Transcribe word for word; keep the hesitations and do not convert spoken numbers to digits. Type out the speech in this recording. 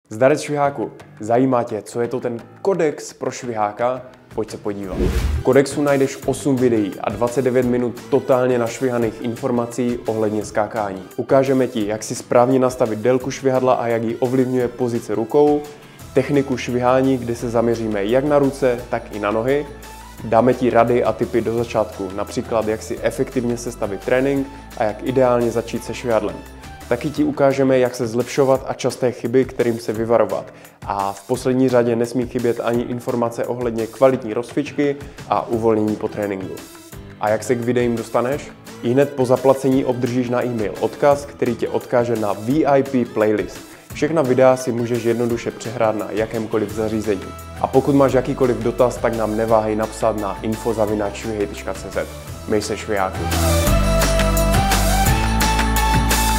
Zdarec šviháku, zajímá tě, co je to ten kodex pro šviháka? Pojď se podívat. V kodexu najdeš osm videí a dvacet devět minut totálně našvihaných informací ohledně skákání. Ukážeme ti, jak si správně nastavit délku švihadla a jak ji ovlivňuje pozice rukou, techniku švihání, kde se zaměříme jak na ruce, tak i na nohy. Dáme ti rady a tipy do začátku, například jak si efektivně sestavit trénink a jak ideálně začít se švihadlem. Taky ti ukážeme, jak se zlepšovat a časté chyby, kterým se vyvarovat. A v poslední řadě nesmí chybět ani informace ohledně kvalitní rozcvičky a uvolnění po tréninku. A jak se k videím dostaneš? Ihned po zaplacení obdržíš na e-mail odkaz, který tě odkáže na V I P playlist. Všechna videa si můžeš jednoduše přehrát na jakémkoliv zařízení. A pokud máš jakýkoliv dotaz, tak nám neváhej napsat na info zavináč švihej tečka cé zet. Měj se šviháku.